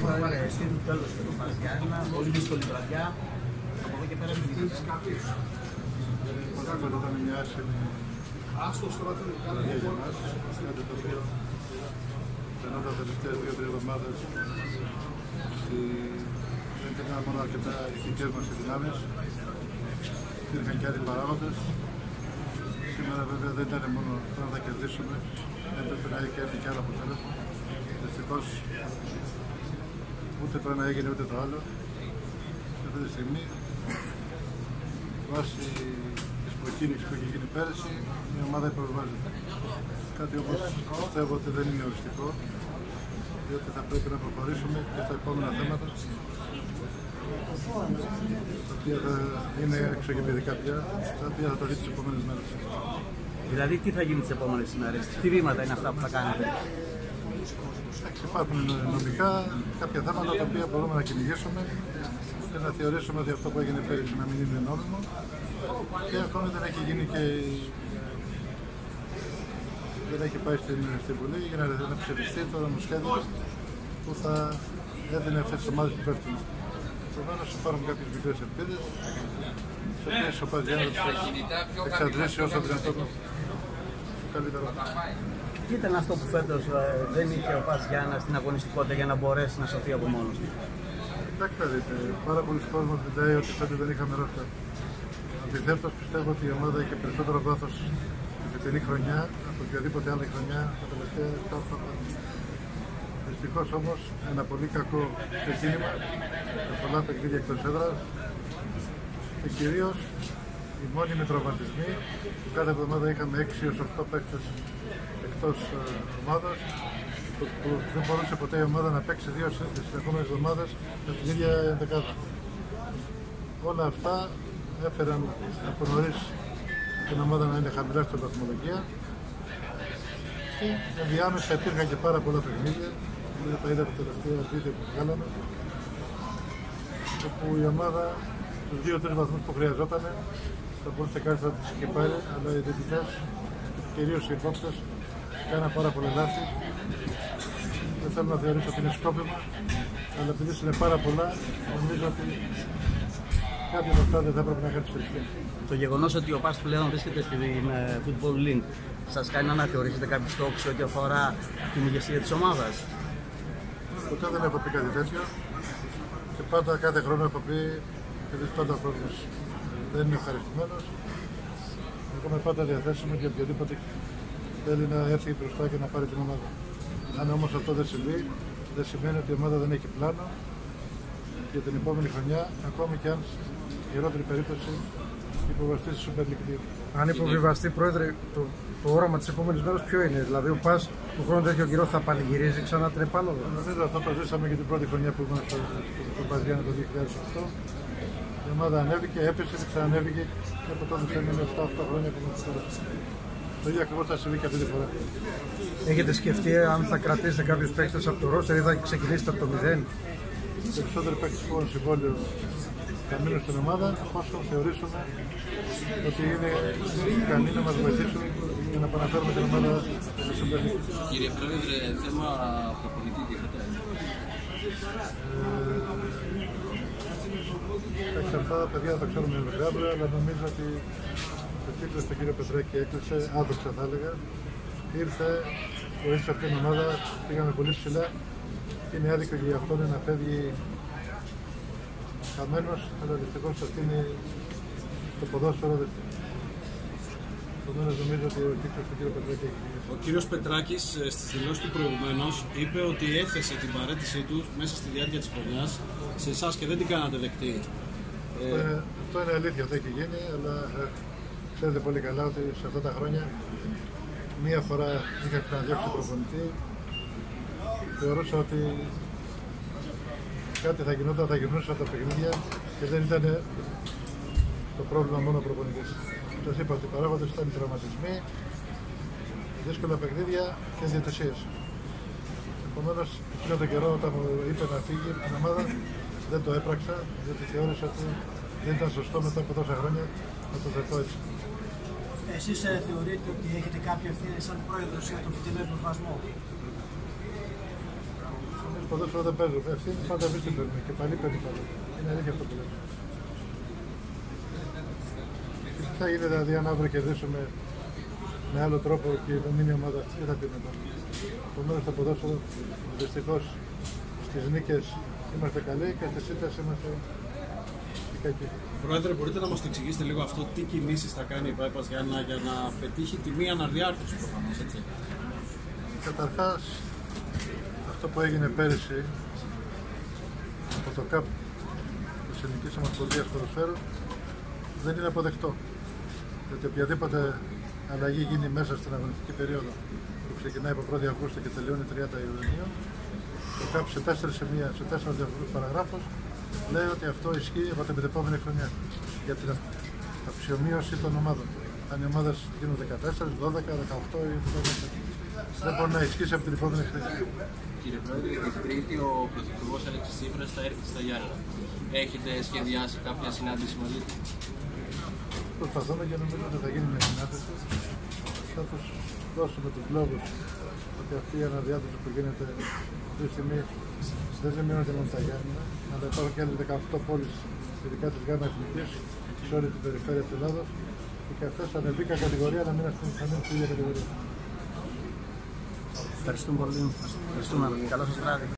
Πρόεδρε, στην τέλος του Παζιάννα, πολύ δύσκολη βραδιά. Από εδώ και πέρα μιλήσεις κάποιους. Πράγματι ήταν μια άσχημη βραδιά για μας, κάτι το οποίο ενώ τα τελευταίες 2-3 εβδομάδες δεν ήταν μόνο αρκετά οι δικές μας δυνάμεις, υπήρχαν και άλλοι παράγοντες. Σήμερα βέβαια δεν ήταν μόνο το να τα κερδίσουμε, έπρεπε να έχει έρθει και άλλο αποτέλεσμα. Δυστυχώς ούτε το ένα έγινε ούτε το άλλο. Σε αυτή τη στιγμή, βάσει της προκήρυξης που έχει γίνει πέρυσι, η ομάδα υποβιβάζεται. Κάτι όμως πιστεύω ότι δεν είναι οριστικό, διότι θα πρέπει να προχωρήσουμε και στα επόμενα θέματα, τα οποία θα είναι εξωγηπαιδικά πια, τα οποία θα τα δει τις επόμενες μέρες. Δηλαδή, τι θα γίνει τις επόμενες ημέρες, τι βήματα είναι αυτά που θα κάνετε? Υπάρχουν νομικά κάποια θέματα τα οποία μπορούμε να κυνηγήσουμε και να θεωρήσουμε ότι αυτό που έγινε πέρυσι να μην είναι νόμιμο, και ακόμη δεν έχει γίνει και δεν έχει πάει στην Βουλή για να ψηφιστεί το νομοσχέδιο που θα έδινε αυτές τις ομάδες που πέφτουν. Επομένως υπάρχουν κάποιες μικρές ελπίδες, τις οποίες ο Παζιάννης θα εξαντλήσει όσο δυνατόν καλύτερο. Τι ήταν αυτό που φέτος δεν είχε ο Παζιάννης στην αγωνιστικότητα για να μπορέσει να σωθεί από μόνος του? Εντάξει, δείτε, πάρα πολλοί κόσμος μιλάει ότι φέτος δεν είχαμε ρόστερ. Αντιθέτως, πιστεύω ότι η ομάδα είχε περισσότερο βάθος τη φετινή χρονιά από οποιαδήποτε άλλη χρονιά τα τελευταία 7 χρόνια. Δυστυχώς όμως, ένα πολύ κακό ξεκίνημα με πολλά παιχνίδια εκτός έδρας και κυρίως οι μόνιμοι τραυματισμοί, που κάθε εβδομάδα είχαμε 6-8 παίκτες εκτός ομάδας, που δεν μπορούσε ποτέ η ομάδα να παίξει 2 συνεχόμενες εβδομάδες με την ίδια δεκάδα. Όλα αυτά έφεραν από νωρίς την ομάδα να είναι χαμηλά στην βαθμολογία, και ενδιάμεσα υπήρχαν και πάρα πολλά παιχνίδια, τα είδα τα τελευταία βίντεο που βγάλαμε, όπου η ομάδα τους 2-3 βαθμούς που χρειαζόταν θα μπορούσε κάτι να τις είχε πάρει, αλλά οι διαιτητές, κυρίως οι επόπτες, κάναν πάρα πολλά λάθη. Δεν θέλω να θεωρήσω ότι είναι σκόπιμα, αλλά επειδή είναι πάρα πολλά, νομίζω ότι κάποια από αυτά δεν θα έπρεπε να είχαν εξελιχθεί. Το γεγονός ότι ο ΠΑΣ πλέον βρίσκεται στην Football League σας κάνει να αναθεωρήσετε κάποιους στόχους ό,τι αφορά την ηγεσία της ομάδας? Ποτέ δεν έχω πει κάτι τέτοιο, και πάντα κάθε χρόνο έχω πει, επειδή πάντα ο κόσμος δεν είναι ευχαριστημένος, εγώ είμαι πάντα διαθέσιμο για οποιοδήποτε θέλει να έρθει μπροστά και να πάρει την ομάδα. Αν όμως αυτό δεν συμβεί, δεν σημαίνει ότι η ομάδα δεν έχει πλάνο για την επόμενη χρονιά, ακόμη και αν στη χειρότερη περίπτωση υποβαστεί στη Super League 2. Αν υποβιβαστεί, Πρόεδρε, το όραμα της επόμενης μέρας ποιο είναι? Δηλαδή, ο ΠΑΣ του χρόνου τέτοιο καιρό θα πανηγυρίζει ξανά την επάνωδο? Νομίζω αυτό το ζήσαμε και την πρώτη χρονιά που ήμουν στο Παζιάννη το 2008. Η ομάδα ανέβηκε, έπεσε και ξανανέβηκε, και από τότε έμεινε 7-8 χρόνια που είμαστε τώρα. Το ίδιο ακριβώς θα συμβεί και αυτή τη φορά. Έχετε σκεφτεί αν θα κρατήσετε κάποιους παίκτες από το ρόστερ ή θα ξεκινήσετε από το 0? Οι περισσότεροι παίκτες που έχουν συμβόλαιο θα μείνουν στην ομάδα, εφόσον θεωρήσουμε ότι είναι ικανοί να μας βοηθήσουν για να επαναφέρουμε την ομάδα στο Super League. Κύριε Πρόεδρε, θέμα προπονητή τίθεται? Αυτά τα παιδιά θα ξέρουμε μέχρι αύριο, αλλά νομίζω ότι ο κύκλος του κύριο Πετράκη έκλεισε, άδοξα θα έλεγα. Ήρθε, βοήθησε αυτήν την ομάδα, πήγαμε πολύ ψηλά και είναι άδικο για αυτόν να φεύγει χαμένος, αλλά δυστυχώς αυτή είναι το ποδόσφαιρο. Επομένως νομίζω ότι ο κύκλος του κύριου Πετράκη έχει κλείσει. Ο κύριος Πετράκης στις δηλώσεις του προηγουμένως είπε ότι έθεσε την παραίτησή του μέσα στη διάρκεια της χρονιάς σε εσάς και δεν την κάνατε δεκτή. Αυτό είναι αλήθεια, αυτό έχει γίνει, αλλά ξέρετε πολύ καλά ότι σε αυτά τα χρόνια μία φορά είχα ξαναδιώξει προπονητή. Θεωρούσα ότι κάτι θα γινόταν, θα γινόταν από τα παιχνίδια και δεν ήταν το πρόβλημα μόνο ο προπονητής. Σας είπα ότι οι παράγοντες ήταν οι τραυματισμοί, δύσκολα παιχνίδια και διαιτησίες. Επομένως, εκείνο τον καιρό όταν μου είπε να φύγει την ομάδα, δεν το έπραξα, διότι θεώρησα ότι δεν ήταν σωστό μετά από τόσα χρόνια να το δεχτώ έτσι. Εσείς θεωρείτε ότι έχετε κάποια ευθύνη σαν πρόεδρος για τον φετινό υποβιβασμό? Νομίζω ποδόσφαιρο δεν παίζω. Ευθύνη πάντα εμείς την παίρνουμε. Κεφαλή παίρνει πάντα. Είναι αλήθεια αυτό που λέμε. Τι θα γίνει δηλαδή αν αύριο κερδίσουμε με άλλο τρόπο και η μείνει ομάδα, τι θα πει μετά. Επομένως στο ποδόσφαιρο δυστυχώς στις νίκες είμαστε καλοί και στις ήττες είμαστε κακοί. Πρόεδρε, μπορείτε να μας το εξηγήσετε λίγο αυτό, τι κινήσεις θα κάνει η ΠΑΕΠΑΣ για να πετύχει τη μία αναδιάρθρωση προφανώς, έτσι? Καταρχάς, αυτό που έγινε πέρυσι από το ΚΑΠ της Ελληνικής Ομοσπονδίας Ποδοσφαίρου δεν είναι αποδεκτό. Γιατί οποιαδήποτε αλλαγή γίνει μέσα στην αγωνιστική περίοδο που ξεκινάει από 1η Αυγούστου και τελειώνει 30 Ιουνίου, το ΚΑΠ σε 4 διαφορετικούς παραγράφους λέει ότι αυτό ισχύει από την επόμενη χρονιά για την αξιομείωση των ομάδων. Αν οι ομάδες γίνουν 14, 12, 18 ή 12, δεν μπορεί να ισχύσει από την επόμενη χρονιά. Κύριε Πρόεδρε, την Τρίτη ο Πρωθυπουργός Αλέξης Τσίπρας θα έρθει στα Γιάννενα. Έχετε σχεδιάσει κάποια συνάντηση μαζί του? Προσπαθούμε και νομίζω ότι θα γίνει μια συνάντηση. Θα τους δώσουμε τους λόγους ότι αυτή η αναδιάθρωση που γίνεται αυτή τη στιγμή δεν ζημιώνεται μόνο τα Γιάννενα, αλλά υπάρχουν και άλλες 18 πόλεις, ειδικά της ΓΑΜΑ Εθνικής, σε όλη την περιφέρεια της Ελλάδος, και αυτές ανεβήκαν κατηγορία, αλλά μην μείνουν στην ίδια κατηγορία. Ευχαριστούμε πολύ. Ευχαριστούμε. Καλό σας βράδυ.